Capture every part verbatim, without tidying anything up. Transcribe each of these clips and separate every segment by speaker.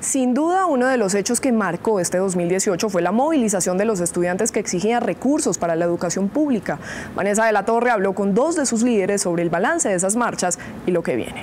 Speaker 1: Sin duda, uno de los hechos que marcó este dos mil dieciocho fue la movilización de los estudiantes que exigían recursos para la educación pública. Vanessa de la Torre habló con dos de sus líderes sobre el balance de esas marchas y lo que viene.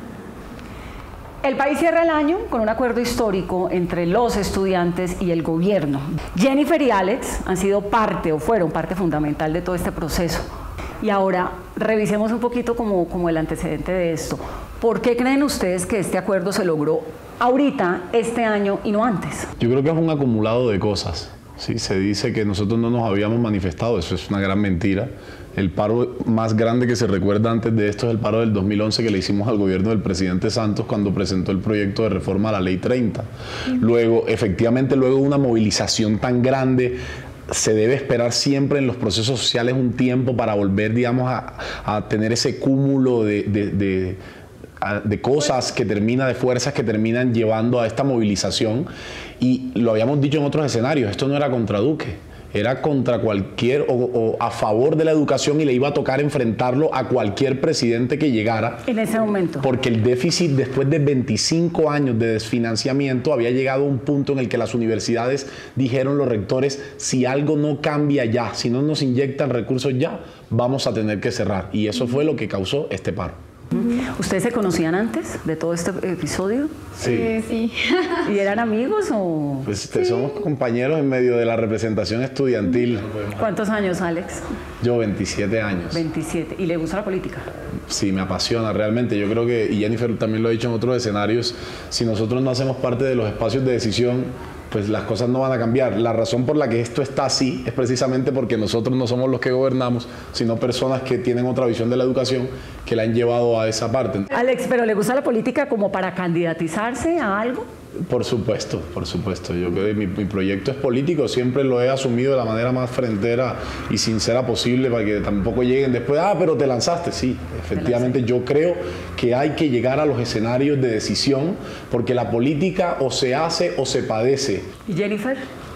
Speaker 2: El país cierra el año con un acuerdo histórico entre los estudiantes y el gobierno. Jennifer y Alex han sido parte o fueron parte fundamental de todo este proceso. Y ahora revisemos un poquito como, como el antecedente de esto. ¿Por qué creen ustedes que este acuerdo se logró ahorita, este año y no antes?
Speaker 3: Yo creo que es un acumulado de cosas. ¿Sí? Se dice que nosotros no nos habíamos manifestado, eso es una gran mentira. El paro más grande que se recuerda antes de esto es el paro del dos mil once que le hicimos al gobierno del presidente Santos cuando presentó el proyecto de reforma a la ley treinta. Luego, efectivamente, luego de una movilización tan grande, se debe esperar siempre en los procesos sociales un tiempo para volver, digamos, a, a tener ese cúmulo de, de, de, de cosas que termina, de fuerzas que terminan llevando a esta movilización. Y lo habíamos dicho en otros escenarios, esto no era contra Duque. Era contra cualquier o, o a favor de la educación y le iba a tocar enfrentarlo a cualquier presidente que llegara.
Speaker 2: En ese momento.
Speaker 3: Porque el déficit, después de veinticinco años de desfinanciamiento, había llegado a un punto en el que las universidades dijeron, los rectores, si algo no cambia ya, si no nos inyectan recursos ya, vamos a tener que cerrar. Y eso fue lo que causó este paro.
Speaker 2: ¿Ustedes se conocían antes de todo este episodio?
Speaker 3: Sí.
Speaker 4: Eh, sí.
Speaker 2: ¿Y eran amigos o...?
Speaker 3: Pues sí. Somos compañeros en medio de la representación estudiantil.
Speaker 2: ¿Cuántos años, Alex?
Speaker 3: Yo, veintisiete años.
Speaker 2: veintisiete. ¿Y le gusta la política?
Speaker 3: Sí, me apasiona realmente. Yo creo que, y Jennifer también lo ha dicho en otros escenarios, si nosotros no hacemos parte de los espacios de decisión, pues las cosas no van a cambiar. La razón por la que esto está así es precisamente porque nosotros no somos los que gobernamos, sino personas que tienen otra visión de la educación que la han llevado a esa parte.
Speaker 2: Alex, ¿pero le gusta la política como para candidatizarse a algo?
Speaker 3: Por supuesto, por supuesto. Yo creo que mi, mi proyecto es político, siempre lo he asumido de la manera más frentera y sincera posible para que tampoco lleguen después, ah, pero te lanzaste. Sí, efectivamente yo creo que hay que llegar a los escenarios de decisión porque la política o se hace o se padece.
Speaker 2: ¿Y Jennifer?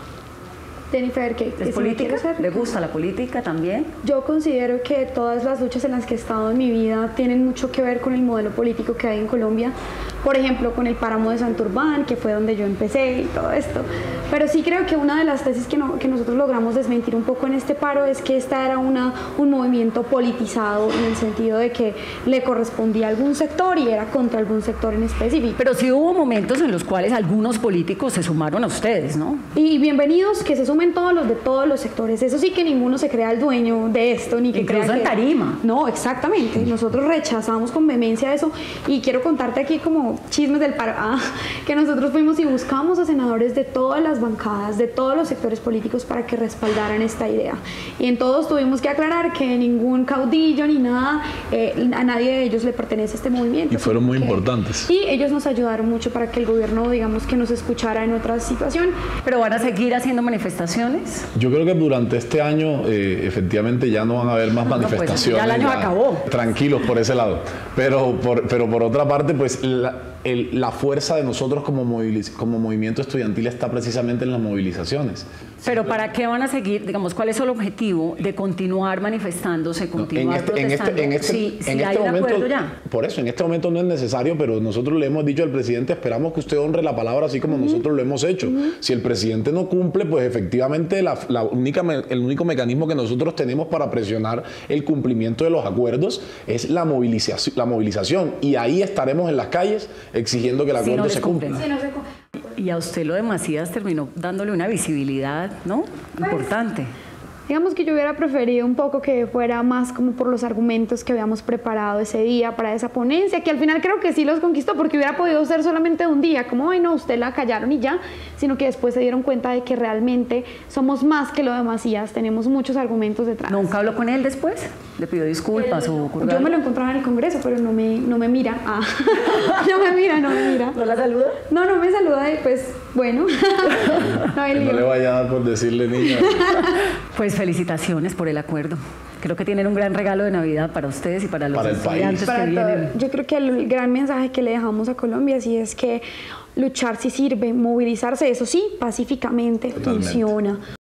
Speaker 4: Jennifer, ¿qué?
Speaker 2: ¿Es política? ¿Le gusta la política también?
Speaker 4: Yo considero que todas las luchas en las que he estado en mi vida tienen mucho que ver con el modelo político que hay en Colombia. Por ejemplo, con el páramo de Santurbán, que fue donde yo empecé y todo esto. Pero sí creo que una de las tesis que, no, que nosotros logramos desmentir un poco en este paro es que esta era una, un movimiento politizado en el sentido de que le correspondía a algún sector y era contra algún sector en específico.
Speaker 2: Pero sí hubo momentos en los cuales algunos políticos se sumaron a ustedes, ¿no?
Speaker 4: Y bienvenidos, que se sumen todos los de todos los sectores. Eso sí, que ninguno se crea el dueño de esto, ni que
Speaker 2: incluso
Speaker 4: crea
Speaker 2: en
Speaker 4: que...
Speaker 2: tarima.
Speaker 4: No, exactamente. Nosotros rechazamos con vehemencia eso y quiero contarte aquí como chismes del paro, ah, que nosotros fuimos y buscamos a senadores de todas las bancadas, de todos los sectores políticos para que respaldaran esta idea. Y en todos tuvimos que aclarar que ningún caudillo ni nada, eh, a nadie de ellos le pertenece este movimiento.
Speaker 3: Y fueron muy
Speaker 4: que,
Speaker 3: importantes.
Speaker 4: Y ellos nos ayudaron mucho para que el gobierno, digamos, que nos escuchara en otra situación.
Speaker 2: ¿Pero van a seguir haciendo manifestaciones?
Speaker 3: Yo creo que durante este año, eh, efectivamente, ya no van a haber más manifestaciones.
Speaker 2: No, pues, ya el año ya, acabó.
Speaker 3: Tranquilos por ese lado. Pero por, pero por otra parte, pues la, el, la fuerza de nosotros como, moviliz como movimiento estudiantil está precisamente en las movilizaciones.
Speaker 2: Pero ¿para qué van a seguir? Digamos, ¿cuál es el objetivo de continuar manifestándose, continuar
Speaker 3: no, en este,
Speaker 2: protestando?
Speaker 3: En este, en este,
Speaker 2: si si
Speaker 3: en
Speaker 2: hay
Speaker 3: este
Speaker 2: un
Speaker 3: momento,
Speaker 2: acuerdo ya.
Speaker 3: Por eso, en este momento no es necesario, pero nosotros le hemos dicho al presidente, esperamos que usted honre la palabra así como uh-huh. nosotros lo hemos hecho. Uh-huh. Si el presidente no cumple, pues efectivamente la, la única, el único mecanismo que nosotros tenemos para presionar el cumplimiento de los acuerdos es la movilización, la movilización. Y ahí estaremos en las calles exigiendo que el acuerdo
Speaker 2: si no
Speaker 3: se cumpla.
Speaker 4: Si no se cumple.
Speaker 2: Y a usted lo de Macías terminó dándole una visibilidad, ¿no?
Speaker 4: Pues,
Speaker 2: importante.
Speaker 4: Digamos que yo hubiera preferido un poco que fuera más como por los argumentos que habíamos preparado ese día para esa ponencia, que al final creo que sí los conquistó, porque hubiera podido ser solamente un día, como, ay no, usted la callaron y ya, sino que después se dieron cuenta de que realmente somos más que lo de Macías, tenemos muchos argumentos detrás.
Speaker 2: ¿Nunca habló con él después? ¿Le pidió disculpas? o
Speaker 4: Yo me lo encontraba en el Congreso, pero no me, no me mira. Ah. no me mira, no me mira.
Speaker 2: ¿No la saluda?
Speaker 4: No, no me saluda y pues, bueno.
Speaker 3: no, que no le vaya a dar por decirle niña.
Speaker 2: Pues felicitaciones por el acuerdo. Creo que tienen un gran regalo de Navidad para ustedes y para los
Speaker 3: para
Speaker 2: estudiantes
Speaker 4: para
Speaker 2: que
Speaker 4: todo.
Speaker 2: vienen.
Speaker 4: Yo creo que el gran mensaje que le dejamos a Colombia sí es que luchar sí sirve, movilizarse, eso sí, pacíficamente. Totalmente. Funciona.